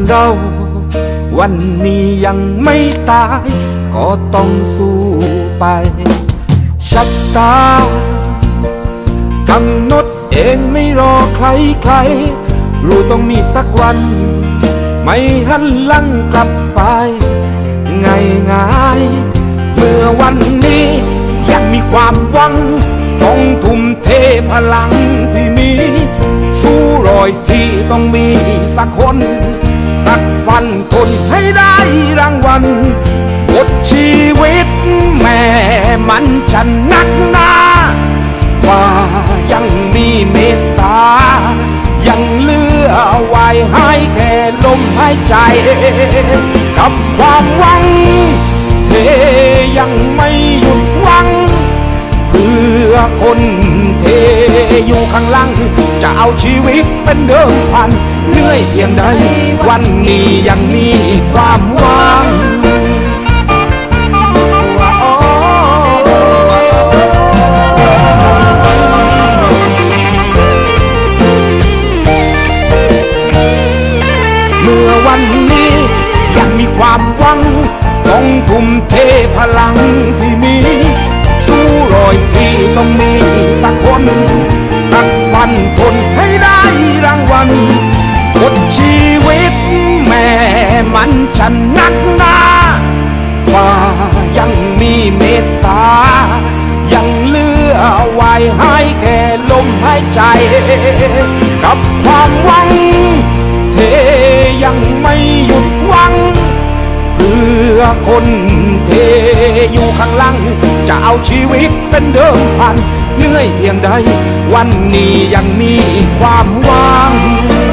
เก่าวันนี้ยังไม่ตายก็ต้องสู้ไปชักตากำหนดเองไม่รอใครใครรู้ต้องมีสักวันไม่หันหลังกลับไปง่ายๆเมื่อวันนี้ยังมีความหวังต้องทุ่มเทพลังที่มีสู้รอยที่ต้องมีสักคนกัดฟันทนให้ได้รางวัลบทชีวิตแม่มันจะหนักหนาฟ้ายังมีเมตตายังเหลือไว้ให้แค่ลมหายใจกับความหวังเธยังไม่หยุดหวังเพื่อคนเทอยู่ข้างหลังจะเอาชีวิตเป็นเดิมพันเหนื่อยเพียงใดวันนี้ยังมีความหวังเมื่อวันนี้ยังมีความหวังต้องทุ่มเทพลังที่มีสู้รอยที่ต้องมีสักคนกัดฟันทนให้ได้รางวัลบทชีวิตแม่มันจะหนักหนาฟ้ายังมีเมตตายังเหลือไว้ให้แค่ลมหายใจกับความหวังเธยังไม่หยุดหวังเพื่อคนเทอยู่ข้างหลังจะเอาชีวิตเป็นเดิมพันเหนื่อยเพียงใดวันนี้ยังมีความหวัง